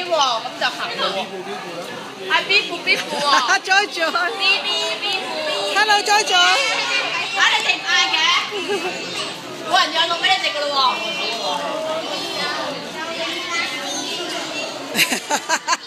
喎，咁就行咯喎。係 B 股喎。 Jojo。 B 股。 Hello Jojo。 啊，你哋唔嗌嘅？冇人讓路俾你哋噶咯喎。